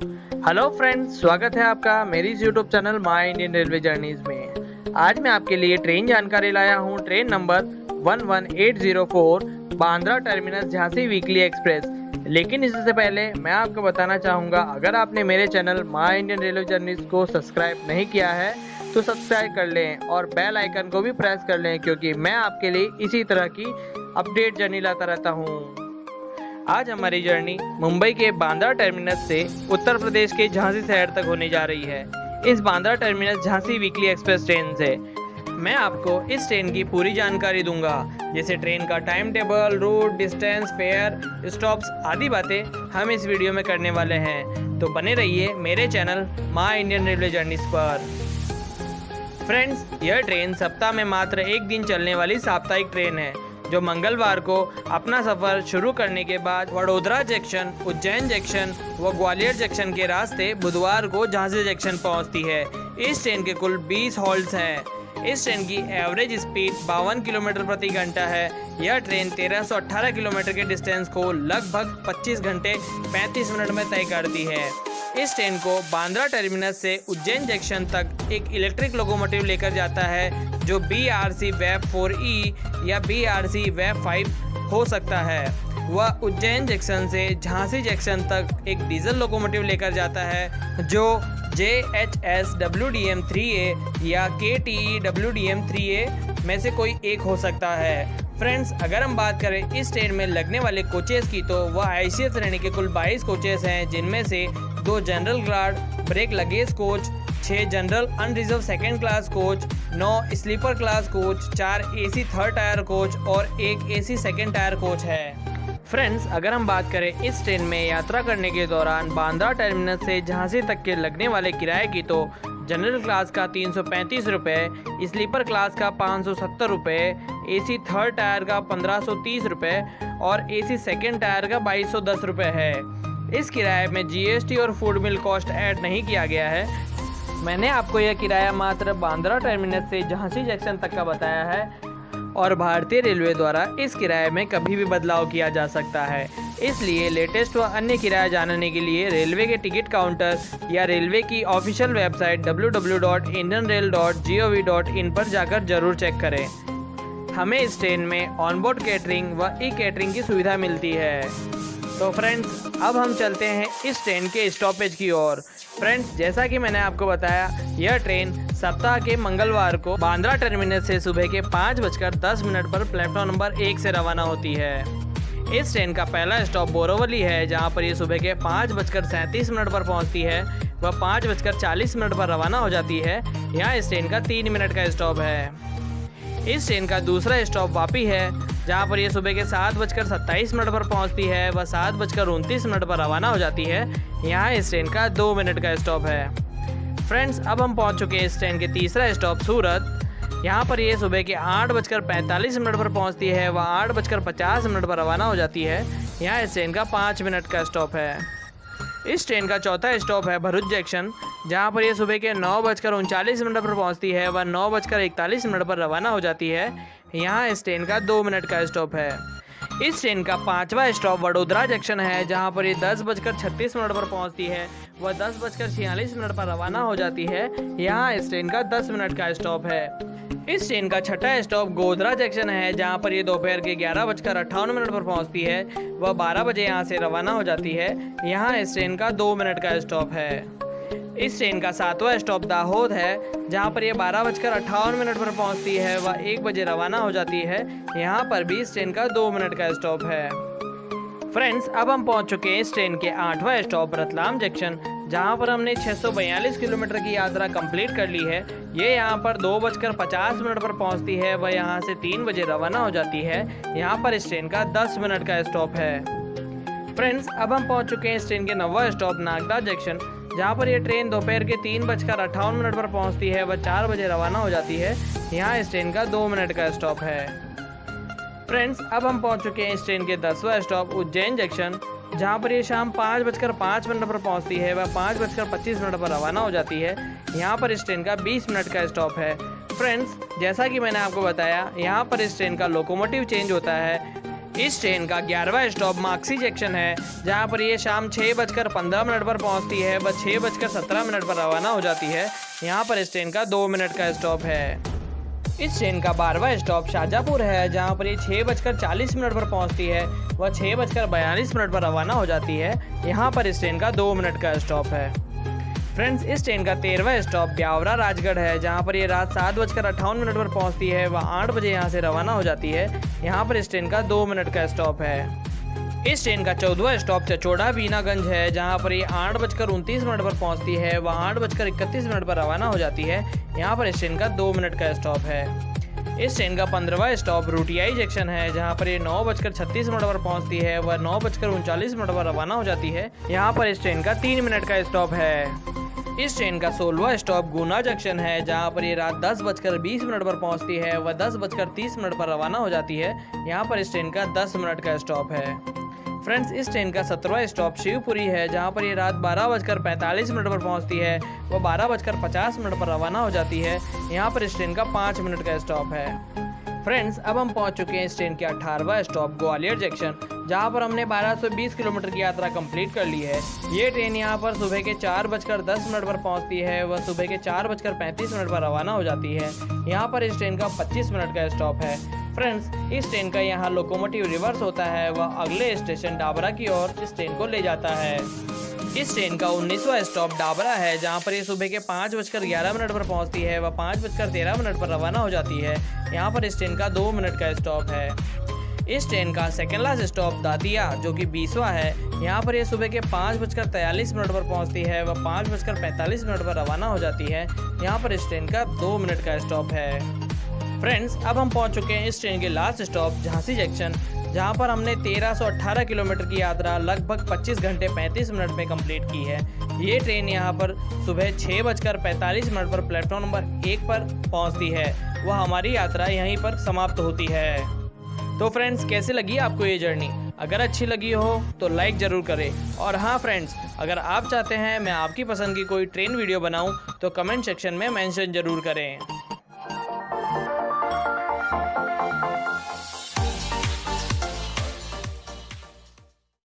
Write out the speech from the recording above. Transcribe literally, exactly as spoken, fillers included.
Hello friends, स्वागत है आपका मेरी YouTube channel my Indian railway journeys में। आज मैं आपके लिए ट्रेन जानकारी लाया हूँ। Train number one one eight zero four Bandra terminus Jhansi weekly express. लेकिन इससे पहले मैं आपको बताना चाहूँगा, अगर आपने मेरे channel my Indian railway journeys को सब्सक्राइब नहीं किया है तो सब्सक्राइब कर लें और बेल आइकन को भी प्रेस कर लें, क्योंकि मैं आपके लिए इसी तरह की अपडेट जर्नी लाता रहता हूँ। आज हमारी जर्नी मुंबई के बांद्रा टर्मिनस से उत्तर प्रदेश के झांसी शहर तक होने जा रही है। इस Bandra terminus Jhansi weekly express train से मैं आपको इस ट्रेन की पूरी जानकारी दूंगा, जैसे ट्रेन का time table, route, distance, fare, stops आदि बातें हम इस वीडियो में करने वाले हैं। तो बने रहिए मेरे channel my Indian railway journeys पर। फ्रेंड्स, यह ट्रेन सप्ताह में मात्र एक दिन चलने वाली साप्ताहिक ट्रेन है, जो मंगलवार को अपना सफर शुरू करने के बाद वडोदरा जंक्शन, उज्जैन जंक्शन व ग्वालियर जंक्शन के रास्ते बुधवार को झांसी जंक्शन पहुंचती है। इस ट्रेन के कुल बीस हॉल्ट्स हैं। इस ट्रेन की एवरेज स्पीड बावन किलोमीटर प्रति घंटा है। यह ट्रेन तेरह सौ अठारह किलोमीटर के डिस्टेंस को लगभग पच्चीस घंटे पैंतीस मिनट में तय करती है। इस ट्रेन को बांद्रा टर्मिनस से उज्जैन जंक्शन तक एक इलेक्ट्रिक लोकोमोटिव लेकर जाता है, जो B R C web four E या B R C web five हो सकता है। वह उज्जैन जंक्शन से झांसी जंक्शन तक एक डीजल लोकोमोटिव लेकर जाता है, जो J H S W D M three A या K T E W D M three A में से कोई एक हो सकता है। फ्रेंड्स, अगर हम बात करें इस ट्रेन में लगने वाले कोचेस की, तो वह आई सी एस श्रेणी के कुल बाईस कोचेस हैं, जिनमें से दो general guard brake luggage coach, छह general unreserved second class coach, नौ स्लीपर क्लास कोच, चार एसी थर्ड टायर कोच और एक एसी सेकेंड टायर कोच है। फ्रेंड्स, अगर हम बात करें इस ट्रेन में यात्रा करने के दौरान बांद्रा टर्मिनस से झांसी तक के लगने वाले किराए की, तो जनरल क्लास का तीन सौ पैंतीस रुपये, स्लीपर क्लास का पाँच सौ सत्तर रुपये, एसी थर्ड टायर का पंद्रह सौ तीस रुपये और एसी सेकेंड टायर का बाईस सौ दस रुपये है। इस किराए में जी एस टी और फूड मिल कॉस्ट ऐड नहीं किया गया है। मैंने आपको यह किराया मात्र बांद्रा टर्मिनस से झांसी जंक्शन तक का बताया है और भारतीय रेलवे द्वारा इस किराए में कभी भी बदलाव किया जा सकता है। इसलिए लेटेस्ट व अन्य किराया जानने के लिए रेलवे के टिकट काउंटर या रेलवे की official website W W W dot Indian rail dot G O V dot in पर जाकर जरूर चेक करें। हमें इस ट्रेन में ऑनबोर्ड कैटरिंग व ई कैटरिंग की सुविधा मिलती है। तो फ्रेंड्स, अब हम चलते हैं इस ट्रेन के स्टॉपेज की ओर। फ्रेंड्स, जैसा कि मैंने आपको बताया, यह ट्रेन सप्ताह के मंगलवार को बांद्रा टर्मिनस से सुबह के पाँच बजकर दस मिनट पर प्लेटफॉर्म नंबर एक से रवाना होती है। इस ट्रेन का पहला स्टॉप बोरीवली है, जहां पर ये सुबह के पाँच बजकर सैंतीस मिनट पर पहुंचती है व पाँच बजकर चालीस मिनट पर रवाना हो जाती है। यहाँ इस ट्रेन का तीन मिनट का स्टॉप है। इस ट्रेन का दूसरा स्टॉप वापी है, जहां पर ये सुबह के सात बजकर सत्ताईस मिनट पर पहुंचती है व सात बजकर उनतीस मिनट पर रवाना हो जाती है। यहाँ इस ट्रेन का दो मिनट का स्टॉप है। फ्रेंड्स, अब हम पहुंच चुके हैं इस ट्रेन के तीसरा स्टॉप सूरत। यहाँ पर ये सुबह के आठ बजकर पैंतालीस मिनट पर पहुंचती है व आठ बजकर पचास मिनट पर रवाना हो जाती है। यहाँ इस ट्रेन का पाँच मिनट का स्टॉप है। इस ट्रेन का चौथा स्टॉप है भरूच जंक्शन, जहाँ पर ये सुबह के नौ बजकर उनचालीस मिनट पर पहुँचती है व नौ बजकर इकतालीस मिनट पर रवाना हो जाती है। यहाँ इस ट्रेन का दो मिनट का स्टॉप है। इस ट्रेन का पांचवा स्टॉप वडोदरा जंक्शन है, जहाँ पर ये दस बजकर छत्तीस मिनट पर पहुँचती है व दस बजकर छियालीस मिनट पर रवाना हो जाती है। यहाँ इस ट्रेन का दस मिनट का स्टॉप है। इस ट्रेन का छठा स्टॉप गोधरा जंक्शन है, जहाँ पर ये दोपहर के ग्यारह बजकर अट्ठावन मिनट पर पहुँचती है व बारह बजे यहाँ से रवाना हो जाती है। यहाँ इस ट्रेन का दो मिनट का स्टॉप है। इस ट्रेन का सातवां स्टॉप दाहोद है, जहाँ पर यह बारह बजकर अट्ठावन मिनट पर पहुँचती है व एक बजे रवाना हो जाती है। यहाँ पर भी इस ट्रेन का दो मिनट का स्टॉप है। फ्रेंड्स, अब हम पहुँच चुके हैं इस ट्रेन के आठवां स्टॉप रतलाम जंक्शन, जहाँ पर हमने छह सौ बयालीस किलोमीटर की यात्रा कंप्लीट कर ली है। ये यहाँ पर दो बजकर पचास मिनट पर पहुँचती है व यहाँ से तीन बजे रवाना हो जाती है। यहाँ पर इस ट्रेन का दस मिनट का स्टॉप है। फ्रेंड्स, अब हम पहुँच चुके हैं इस ट्रेन के नौवां स्टॉप नागदा जंक्शन, जहाँ पर यह ट्रेन दोपहर के तीन बजकर अट्ठावन मिनट पर पहुँचती है व चार बजे रवाना हो जाती है। यहाँ इस ट्रेन का दो मिनट का स्टॉप है। फ्रेंड्स, अब हम पहुँच चुके हैं इस ट्रेन के दसवां स्टॉप उज्जैन जंक्शन, जहाँ पर ये शाम पाँच बजकर पाँच मिनट पर पहुँचती है व पाँच बजकर पच्चीस मिनट पर रवाना हो जाती है। यहाँ पर इस ट्रेन का बीस मिनट का स्टॉप है। फ्रेंड्स, जैसा कि मैंने आपको बताया, यहाँ पर इस ट्रेन का लोकोमोटिव चेंज होता है। इस ट्रेन का ग्यारहवां स्टॉप माक्सी जंक्शन है, जहां पर ये शाम छः बजकर पंद्रह मिनट पर पहुंचती है व छः बजकर सत्रह मिनट पर रवाना हो जाती है। यहां पर इस ट्रेन का दो मिनट का स्टॉप है। इस ट्रेन का बारहवां स्टॉप शाहजहाँपुर है, जहां पर ये छः बजकर चालीस मिनट पर पहुंचती है व छः बजकर बयालीस मिनट पर रवाना हो जाती है। यहां पर इस ट्रेन का दो मिनट का स्टॉप है। फ्रेंड्स, इस ट्रेन का तेरहवां स्टॉप ब्यावरा राजगढ़ है, जहां पर ये रात सात बजकर अट्ठावन मिनट पर पहुंचती है व आठ बजे यहां से रवाना हो जाती है। यहां पर इस ट्रेन का दो मिनट का स्टॉप है। इस ट्रेन का चौदहवां स्टॉप चचोड़ा बीनागंज है, जहां पर ये आठ बजकर उनतीस मिनट पर पहुंचती है व आठ बजकर इकतीस मिनट पर रवाना हो जाती है। यहां पर इस ट्रेन का दो मिनट का स्टॉप है। इस ट्रेन का पंद्रहवां स्टॉप रुटियाई जंक्शन है, जहां पर ये नौ बजकर छत्तीस मिनट पर पहुंचती है व नौ बजकर उनचालीस मिनट पर रवाना हो जाती है। यहां पर इस ट्रेन का तीन मिनट का स्टॉप है। इस ट्रेन का सोलहवां स्टॉप गुना जंक्शन है, जहां पर ये रात दस बजकर बीस मिनट पर पहुंचती है व दस बजकर तीस मिनट पर रवाना हो जाती है। यहां पर इस ट्रेन का दस मिनट का स्टॉप है। फ्रेंड्स, इस ट्रेन का सत्रहवां स्टॉप शिवपुरी है, जहां पर ये रात बारह बजकर पैंतालीस मिनट पर पहुंचती है व बारह बजकर पचास मिनट पर रवाना हो जाती है। यहां पर इस ट्रेन का पाँच मिनट का स्टॉप है। फ्रेंड्स, अब हम पहुंच चुके हैं इस ट्रेन के अठारहवां स्टॉप ग्वालियर जंक्शन, जहां पर हमने बारह सौ बीस किलोमीटर की यात्रा कंप्लीट कर ली है। ये ट्रेन यहां पर सुबह के चार बजकर दस मिनट पर पहुंचती है व सुबह के चार बजकर पैंतीस मिनट पर रवाना हो जाती है। यहां पर इस ट्रेन का पच्चीस मिनट का स्टॉप है। फ्रेंड्स, इस ट्रेन का यहाँ लोकोमोटिव रिवर्स होता है व अगले स्टेशन डाबरा की ओर इस ट्रेन को ले जाता है। इस ट्रेन का उन्नीसवां स्टॉप डाबरा है, जहां पर ये सुबह के पाँच बजकर ग्यारह मिनट पर पहुंचती है व पाँच बजकर तेरह मिनट पर रवाना हो जाती है। यहां पर इस ट्रेन का दो मिनट का स्टॉप है। इस ट्रेन का सेकेंड लास्ट स्टॉप दातिया, जो कि बीसवां है, यहां पर ये सुबह के पाँच बजकर तैंतालीस मिनट पर पहुंचती है व पाँच बजकर पैंतालीस मिनट पर रवाना हो जाती है। यहां पर इस ट्रेन का दो मिनट का स्टॉप है। फ्रेंड्स, अब हम पहुंच चुके हैं इस ट्रेन के लास्ट स्टॉप झांसी जंक्शन, जहां पर हमने तेरह सौ अठारह किलोमीटर की यात्रा लगभग पच्चीस घंटे पैंतीस मिनट में कंप्लीट की है। ये ट्रेन यहां पर सुबह छः बजकर पैंतालीस मिनट पर प्लेटफॉर्म नंबर एक पर पहुंचती है। वह हमारी यात्रा यहीं पर समाप्त होती है। तो फ्रेंड्स, कैसे लगी आपको ये जर्नी? अगर अच्छी लगी हो तो लाइक ज़रूर करें। और हाँ फ्रेंड्स, अगर आप चाहते हैं मैं आपकी पसंद की कोई ट्रेन वीडियो बनाऊँ तो कमेंट सेक्शन में मेंशन ज़रूर करें।